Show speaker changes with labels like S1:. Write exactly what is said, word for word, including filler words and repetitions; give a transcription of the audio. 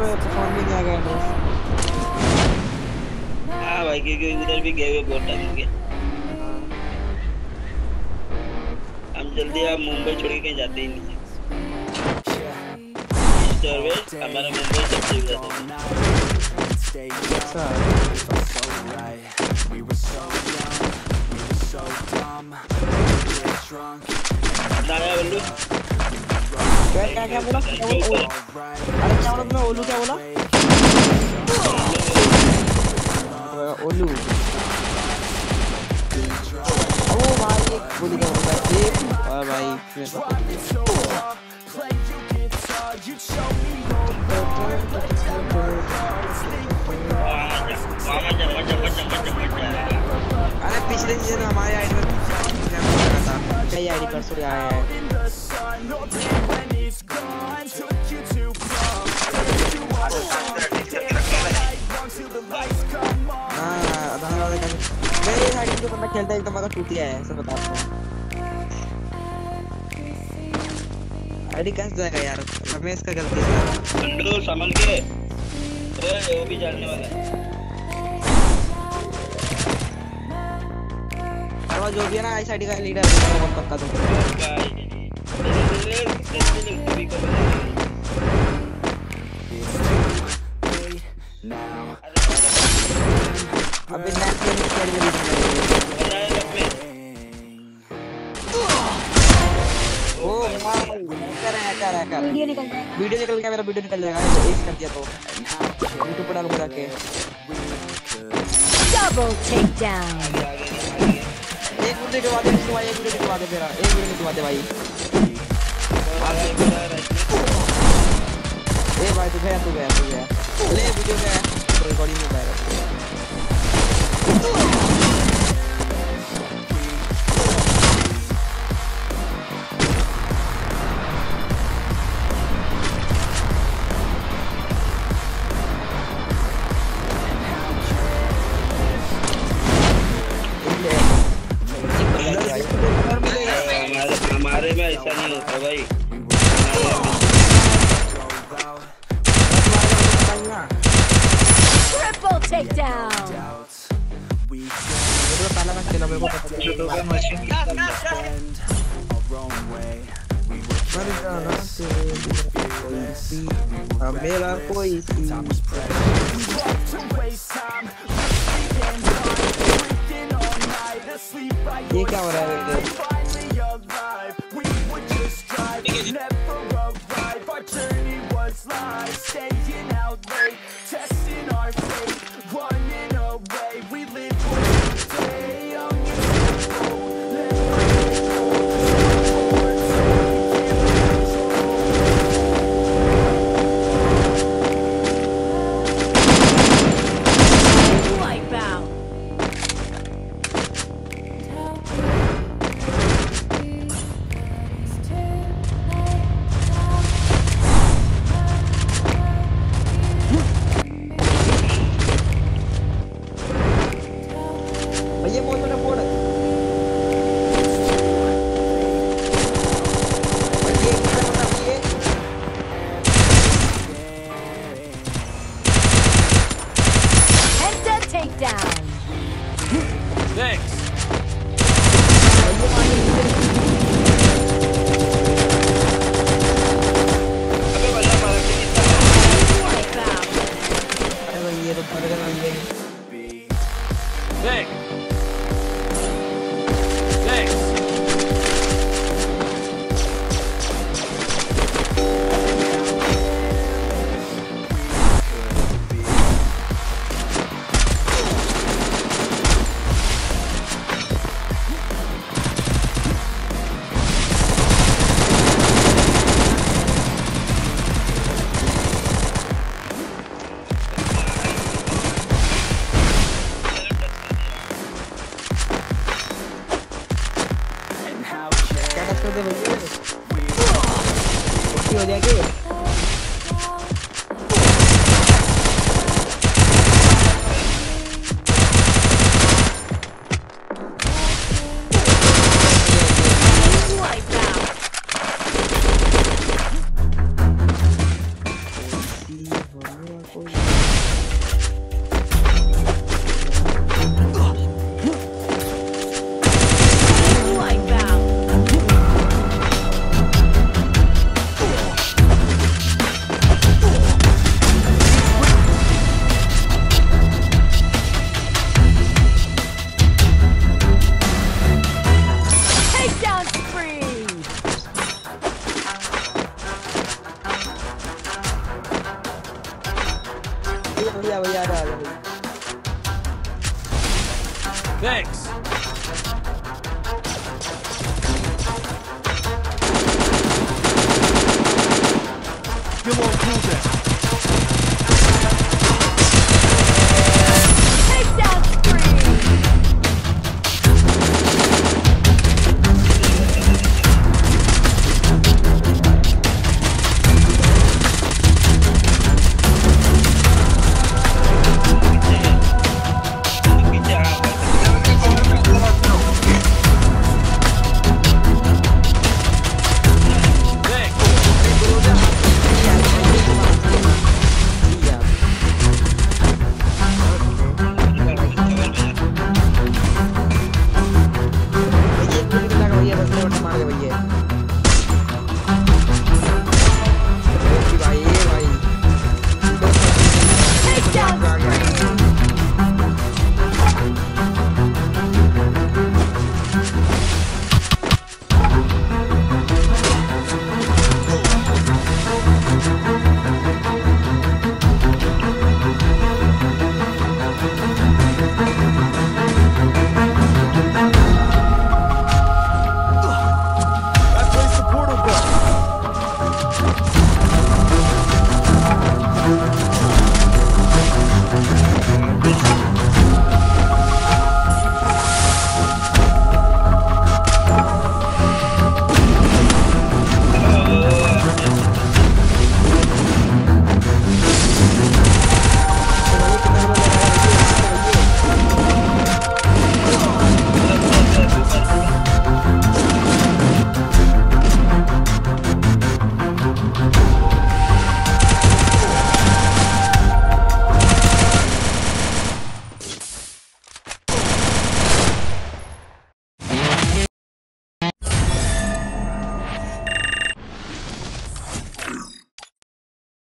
S1: में पसंद भी नहीं आएगा एड्रेस।
S2: हाँ भाई क्योंकि उधर भी गए हुए बहुत टाइम हो गया। हम जल्दी आप मुंबई छोड़ के कहीं जाते ही नहीं। ईस्ट और वेस्ट हमारा मुंबई सबसे ज़्यादा।
S1: अच्छा
S2: लाया बल्लू।
S1: क्या क्या क्या बोला? क्या बोला? अरे क्या बोला तुमने? ओलू क्या बोला? ओलू। ओ भाई एक गोली का बंदा एक और भाई अरे पिछले सीजन हमारे आईडी में था कई आईडी पर सुन आया है। हाँ धन्यवाद। मेरे आईडी पे बंदा खेलता है एकदम मगर टूट गया है ऐसा बता आपको। आईडी कैसे जाएगा यार? रमेश का गलती है।
S2: बंडू संभल के। ओए वो भी जानने वाला है।
S1: जो भी है ना इस आईडी का लीडर है वो पक्का तो अबे नेक्स्ट में खेल में ओ भाई कर रहा है कर रहा है कर वीडियो निकल जाएगा वीडियो निकल गया मेरा वीडियो निकल जाएगा एक कर दिया तो यूट्यूब पर डालूंगा जाके
S3: डबल टेक डाउन।
S1: एक वीडियो के बाद एक भाई एक वीडियो के बाद मेरा एक वीडियो के बाद भाई ए भाई तू गया तू गया तू गया ले वीडियो गया रिकॉर्डिंग में जाएगा।
S2: हमारे में ऐसा नहीं होता भाई।
S3: Triple takedown.
S1: मेरे को पहला मैच खेला मेरे को पता नहीं तो मशीन मर जाना तेरे मेरा कोई सी ये क्या हो रहा है? भैया भैया आ रहा है।
S4: Thanks. Come on, cool down.